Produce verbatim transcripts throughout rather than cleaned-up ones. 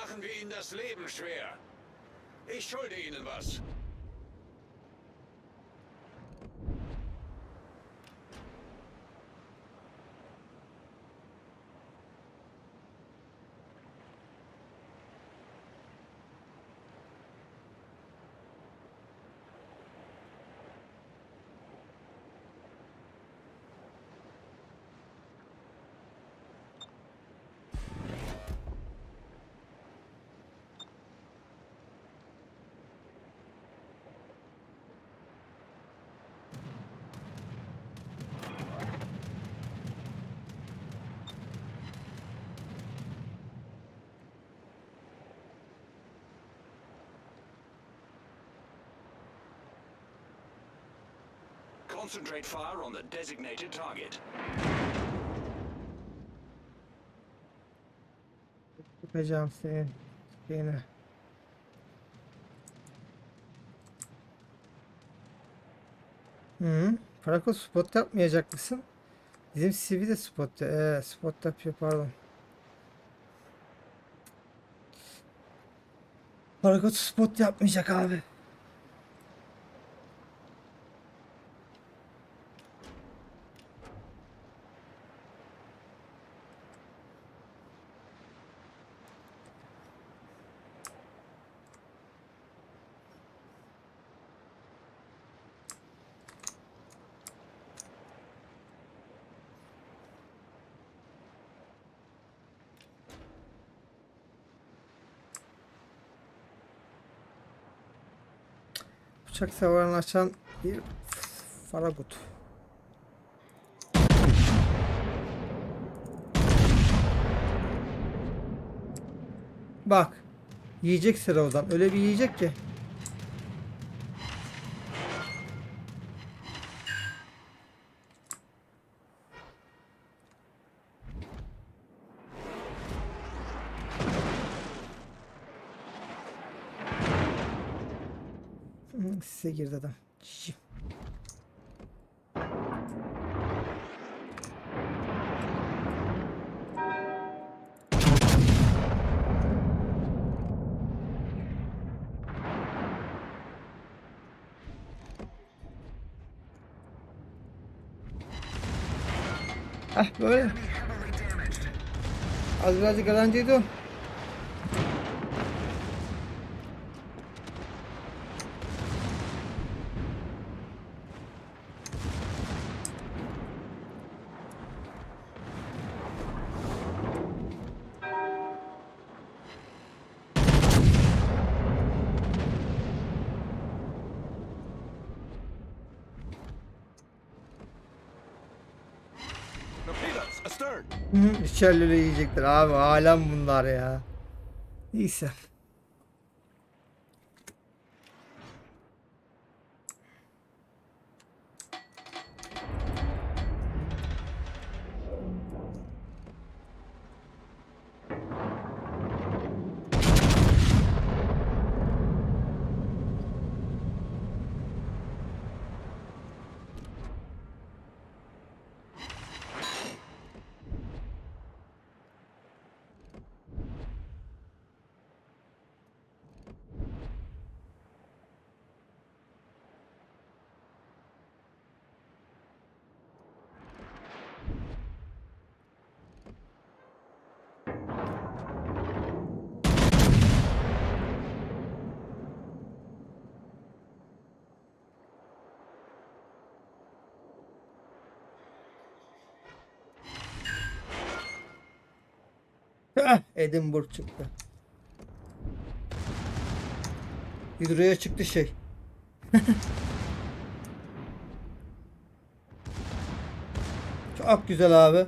machen wir ihnen das Leben schwer. Ich schulde ihnen was. Concentrate fire on the designated target. Yapacağım seni. Seni. Hı. Parakot spot yapmayacak mısın? Bizim C V de spot. Ee, spot yapıyor pardon. Parakot spot yapmayacak abi. Uçak savarını açan bir Faragut. Bak. Yiyecek sıra oradan. Öyle bir yiyecek ki. Size girdi adam. Cici. Ah böyle. Az birazcık garancıydı o. Hı, içerleri yiyecekler abi, alem bunlar ya. Neyse. Heh, Edinburgh çıktı. Hidro'ya çıktı şey. Çok güzel abi.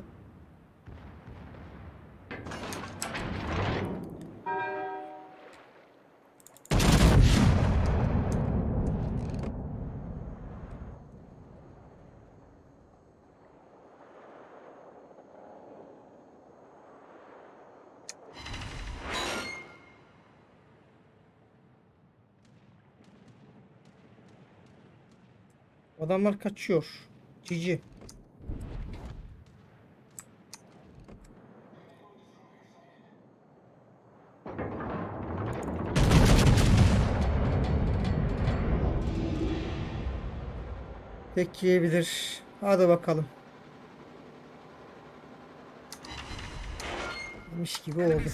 Adamlar kaçıyor. Cici. bekleyebilir. Hadi bakalım. Demiş gibi oldu.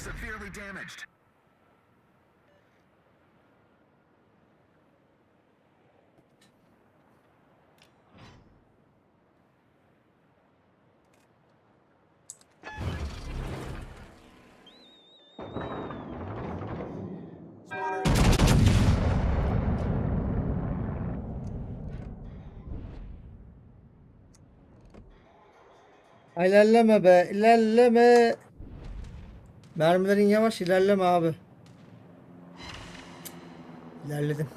İlerleme be, ilerleme. Mermilerin yavaş, ilerleme abi. İlerledim.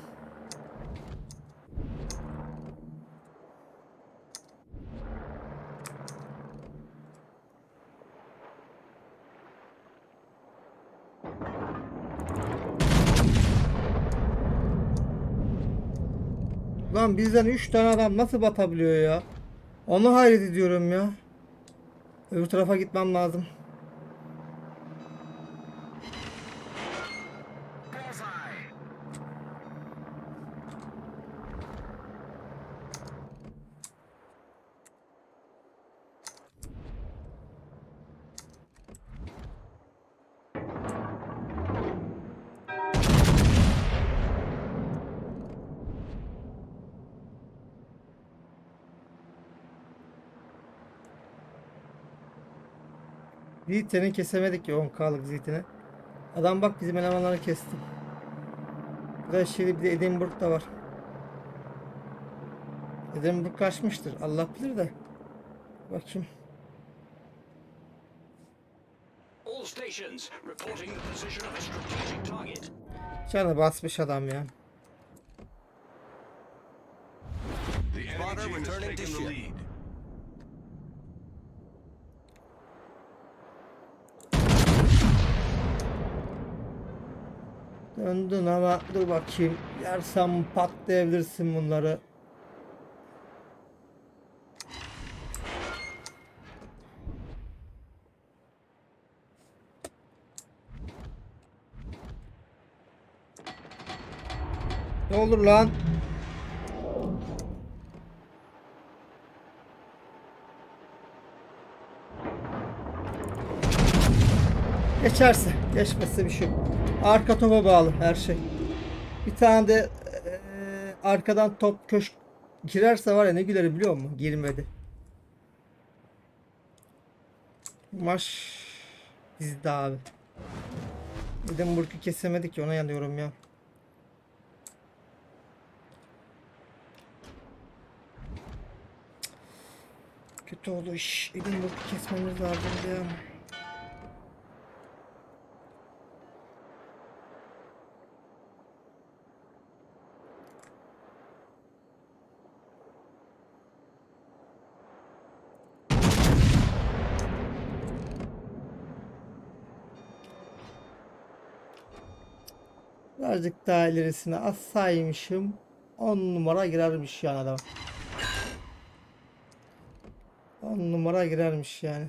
Lan bizden üç tane adam nasıl batabiliyor ya? Onu hayret ediyorum ya. Öbür tarafa gitmem lazım. Zite'ni kesemedik ya on kalık Zite'ni. Adam bak bizim elemanları kesti. Burada şey bir de Edinburgh'da var. Edinburgh kaçmıştır. Allah bilir de. Bakayım. All stations reporting the position of a strategic target. Canı basmış adam ya. The enemy team has taken the lead. Döndün ama dur bakayım. Yersem patlayabilirsin bunları. Ne olur lan? Geçerse, geçmezse bir şey yok. Arka topa bağlı her şey. Bir tane de e, arkadan top köşk girerse var ya ne gülerim biliyor musun? Girmedi. Maç bizde abi. Edinburgh'u kesemedik ki ona yanıyorum ya. Kötü oldu iş. Edinburgh'u kesmemiz lazım ya. Birazcık daha ilerisine assaymışım. on numara girermiş yani adam. on numara girermiş yani.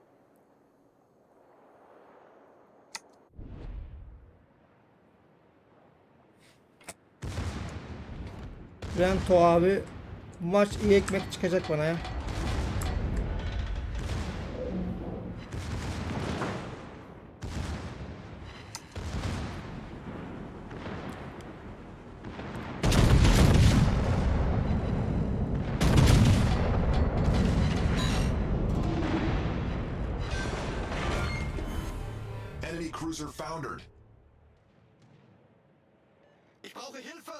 Rento abi maç iyi ekmek çıkacak bana ya. Enemy cruiser foundered. Ich brauche Hilfe!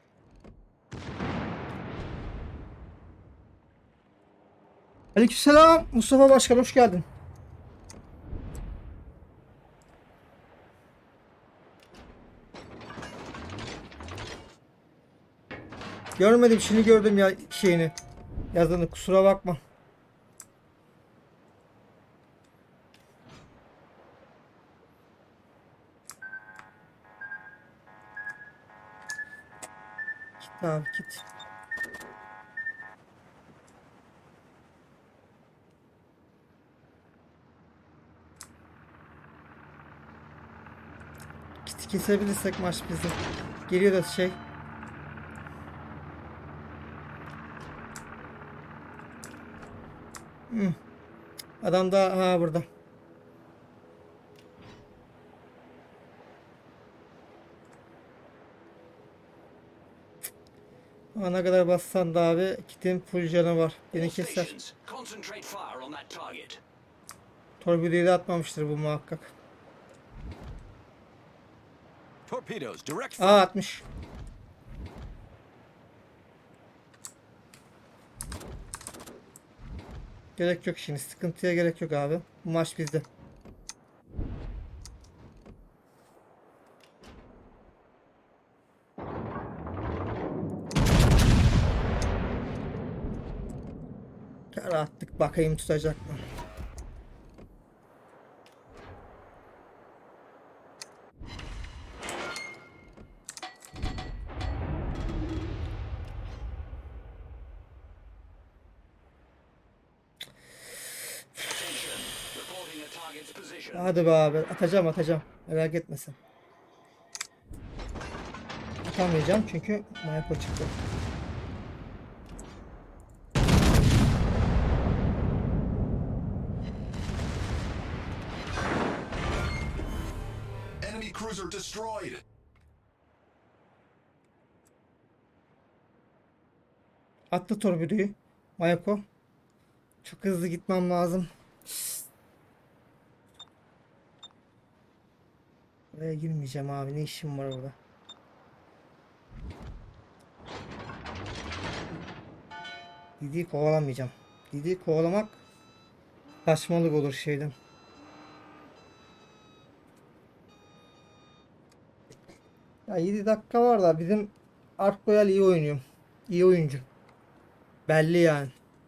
Aleykümselam Mustafa Başkan, hoş geldin. Görmedim, şimdi gördüm ya şeyini. Yazını, kusura bakma. Git abi git. Git kesebilirsek maç bizim. Geliyor da şey. Adam da ha burada. Ana kadar bassan da abi kitin full canı var. Beni All keser. stations, concentrate fire on that target. Torpidoyu da atmamıştır bu muhakkak. Torpedoes, direct Aa fire. atmış. Gerek yok şimdi. Sıkıntıya gerek yok abi. Bu maç bizde. Kara attık. Bakayım tutacak mı? Attention, reporting a target's position. Hadi be abi. Atacağım atacağım. Merak etmesin. Atamayacağım çünkü Mayako çıktı. Enemy cruiser destroyed. Attı torpidoyu. Mayako. Çok hızlı gitmem lazım. Buraya girmeyeceğim abi. Ne işim var orada? Didi'yi kovalamayacağım. Didi'yi kovalamak saçmalık olur şeyden. Ya yedi dakika var da bizim Art Royal iyi oynuyor. İyi oyuncu. Belli yani.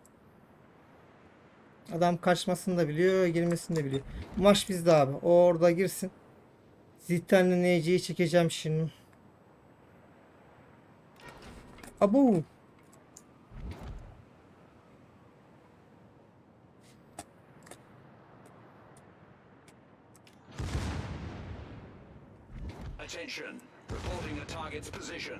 Adam kaçmasını da biliyor, girmesini de biliyor. Maç bizde abi. O orada girsin. Zitten'le Neci'yi çekeceğim şimdi. Abu. Attention, reporting a target's position.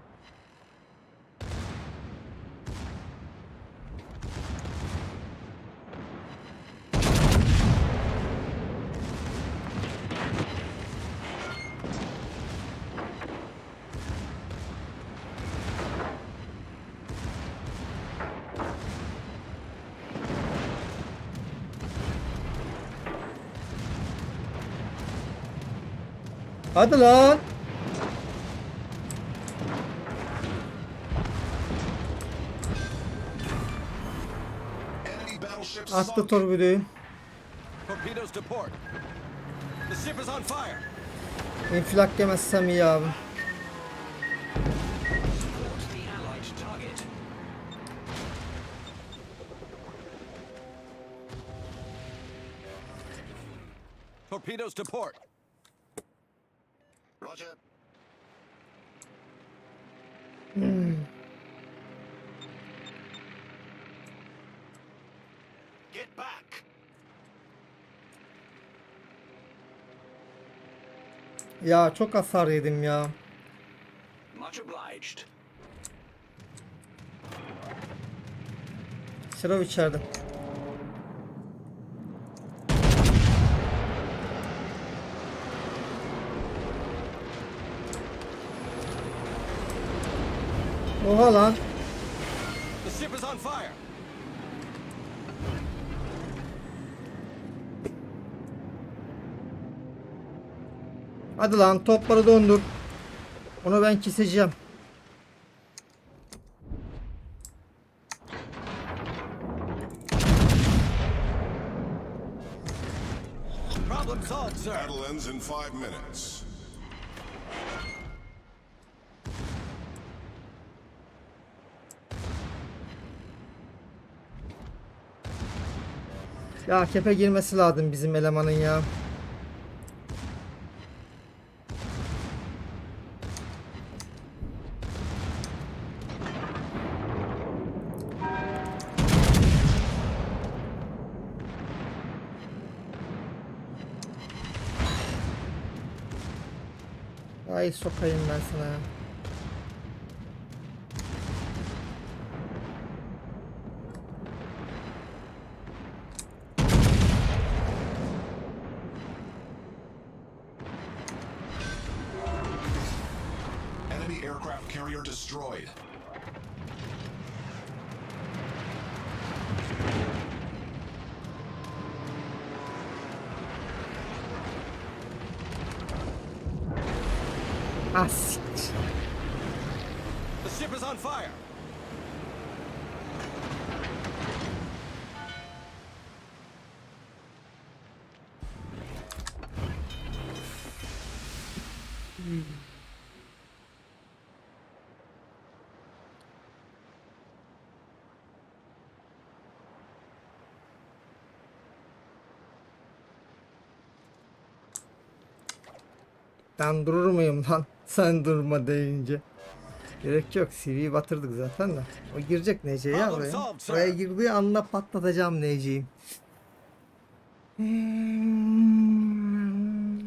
Hadi lan. Enemy battleship Attı sunk. torpidoyu. Torpedoes to port. The ship is on fire. İnfilak yemezsem iyi abi. Support the allied target. Torpedoes to port. Roger. Get back. Ya çok hasar yedim ya. Much obliged. Sıra içeride. Oha lan. The ship is on fire. Hadi lan topları dondur. Onu ben keseceğim. Problem solved, sir. Battle ends in five minutes. Ya kepe girmesi lazım bizim elemanın ya. Ay sokayım ben sana ya. carrier destroyed. Ah siktir. The ship is on fire. Ben durur muyum lan? Sen durma deyince. Gerek yok. C V'yi batırdık zaten de. O girecek Nece'ye ya Problem oraya. solved, sir. Oraya girdiği anda patlatacağım Nece'yi. Hmm.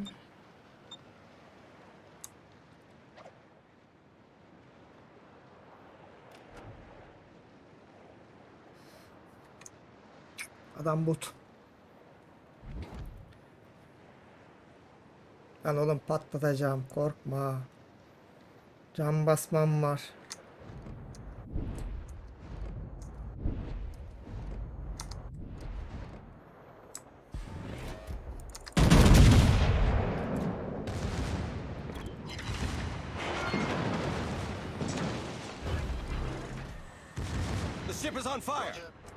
Adam bot. Ben oğlum patlatacağım. Korkma. Can basmam var. The ship is on fire.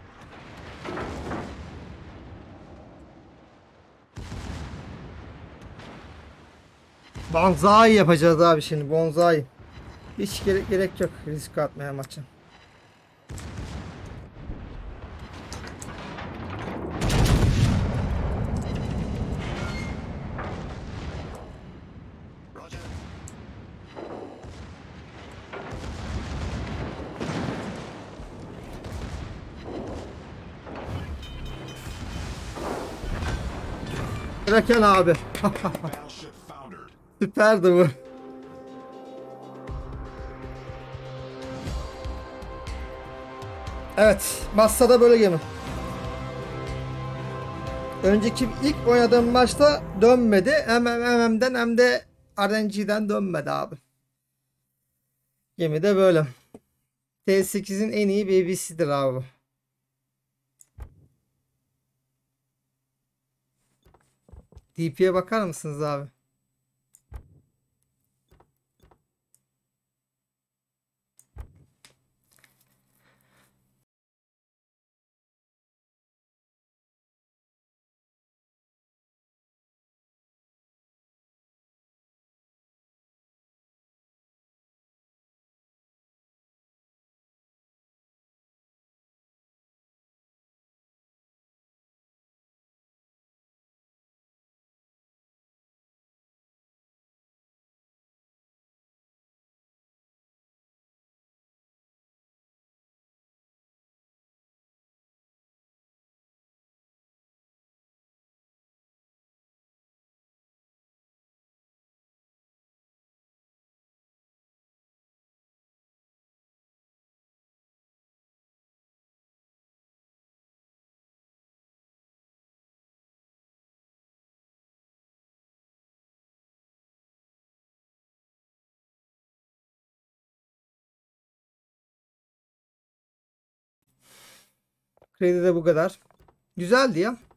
Bonzai yapacağız abi şimdi. Bonzai. Hiç gerek, gerek yok risk atmaya maçı. Roger. Kraken abi. Battleship foundered. Süperdi bu. Evet. Massa'da böyle gemi. Önceki ilk oynadığım maçta dönmedi. Hem M M M'den hem de R N G'den dönmedi abi. Gemi de böyle. T sekizin en iyi B B'sidir abi. D P'ye bakar mısınız abi? Kredi de bu kadar. Güzeldi ya.